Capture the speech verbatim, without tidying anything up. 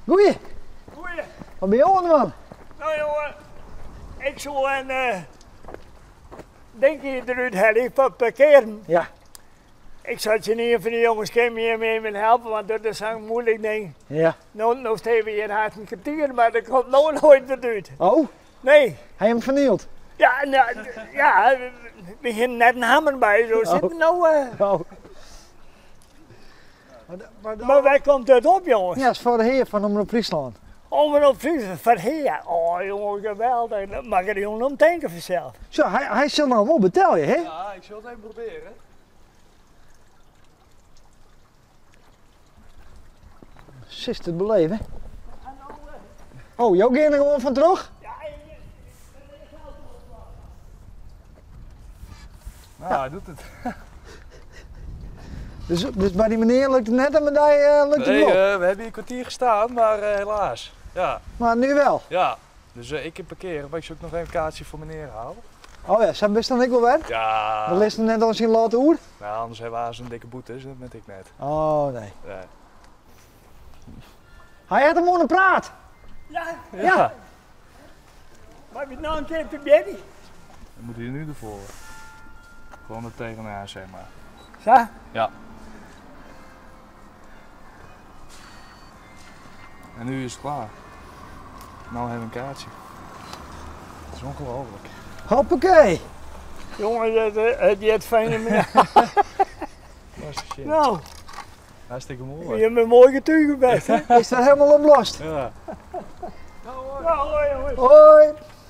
Goeie. Goeie. Wat ben je aan, man? Nou jongen, ik zou een, uh, denk je eruit halen voor parkeren. Ja. Ik zou je niet van de jongens geen meer mee willen helpen, want dat is een moeilijk ding. Ja. Nou, nou staan we hier haast een kwartier, maar dat komt nou nooit meer uit. Oh? Nee. Hij heeft hem vernield? Ja, nou, ja, we beginnen net een hamer bij, zo Oh. zitten nou. Uh... Oh. Maar, maar, maar waar komt dat op, jongens? Ja, dat is voor de heer van Omroep Friesland. Omroep Friesland, van hier. Oh jongen, geweldig. Dat mag er jongen om denken vanzelf. Zo, hij, hij zal nou wel betalen, hè? Ja, ik zal het even proberen. Zit het beleven? Oh, jou ging er gewoon van terug? Nou, hij doet het. Dus, dus bij die meneer lukt het net en bij die uh, lukt het Nee, wel? uh, we hebben hier een kwartier gestaan, maar uh, helaas. Ja. Maar nu wel? Ja. Dus uh, ik heb parkeren, maar ik zou ook nog even een kaartje voor meneer halen. Oh ja, zijn best dan ik wel werk? Ja. Dan is het net als in laten oer? Nou, anders hebben we een dikke boete, dus dat met ik net. Oh nee. Nee. Hij had hem onder praat. Ja. Ja. Ja. Maar wie nou een keer probeert? Dan moet hij nu ervoor. Gewoon er tegenaan, zeg maar. Zo? Ja. En nu is het klaar. Nou hebben we een kaartje. Het is ongelooflijk. Hoppakee. Jongen, dat, uh, die het fijne meneer. Dat is shit. Nou. Hartstikke Je mooi. hebt een mooie getuige best, hè? Is dat helemaal oplost? Ja. Nou, hoi jongens. Hoi.